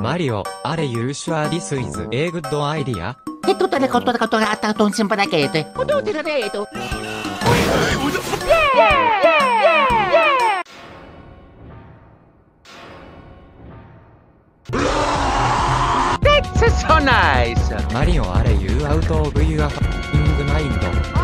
Mario, are you sure this is a good idea? E tutte le cotto che ha attaccato un simparachete. O tu ti reto. That's so nice. Mario, are you out of your f***ing mind?